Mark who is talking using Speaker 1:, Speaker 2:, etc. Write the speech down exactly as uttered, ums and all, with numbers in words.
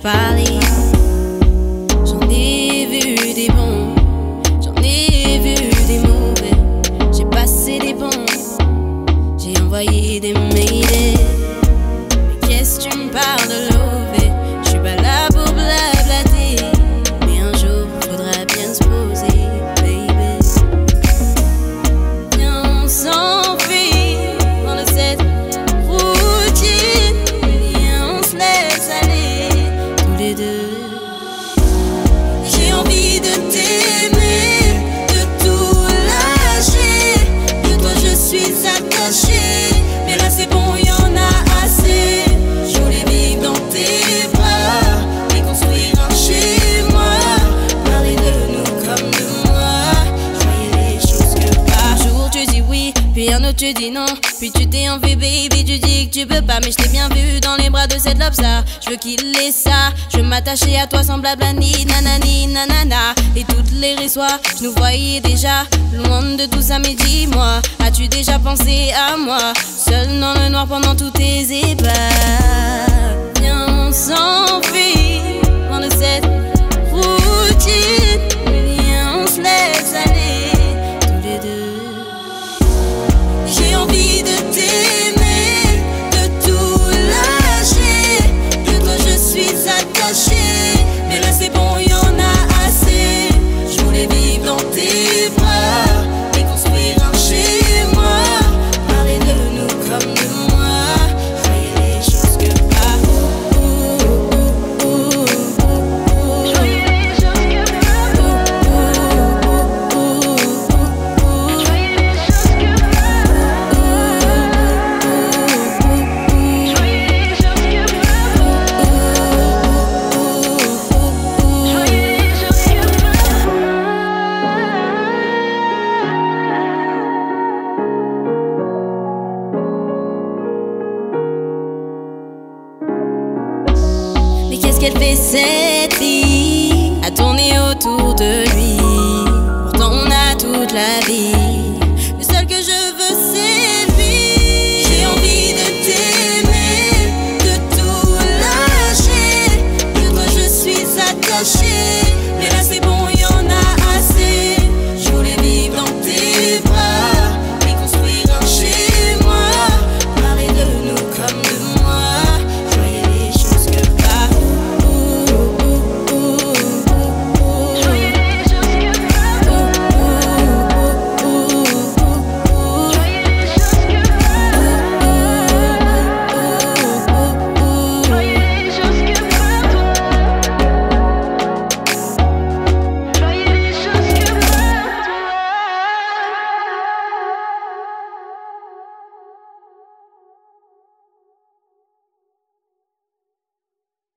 Speaker 1: parler. J'en ai vu des bons, j'en ai vu des mauvais. J'ai passé des bons, j'ai envoyé des mails. Mais qu'est-ce que tu me parles de l'ové? Je suis pas là pour blablater, mais un jour faudra bien se poser, baby. Viens, on s'enfuit dans le set routine. Viens, on se laisse aller tous les deux. J'ai envie de t'aimer, de tout lâcher. De toi je suis attachée, mais là c'est bon, y en a assez. Je voulais vivre dans tes bras et construire un chez moi. Parler de nous comme de moi. Je voyais les choses que pas. Un jour tu dis oui, puis un autre tu dis non. Puis tu t'es envie baby, tu dis que tu peux pas. Mais je t'ai bien vu dans les bras de cette lobster. Je veux qu'il ait ça, je veux m'attacher à toi sans blablani, nanani, nanana. Et toutes les soirs, je nous voyais déjà loin de tout ça, mais dis-moi, as-tu déjà pensé à moi? Seul dans le noir pendant tous tes ébats. Viens, on s'enfuit dans le cette routine. Viens, on se laisse aller tous les deux. J'ai envie de t'aimer, de tout lâcher. De toi je suis attachée, mais là c'est bon, y en a assez. Je voulais vivre dans tes bras et construire un chez moi. Parler de nous comme de moi. Je voyais les choses que pas. Je voyais les choses que pas. Je voyais les choses que pas. Je voyais les choses que pas. Je voyais les choses que pas. Mais qu'est-ce qu'elle fait cette fille, à tourner autour de lui? Pourtant on a toute la vie.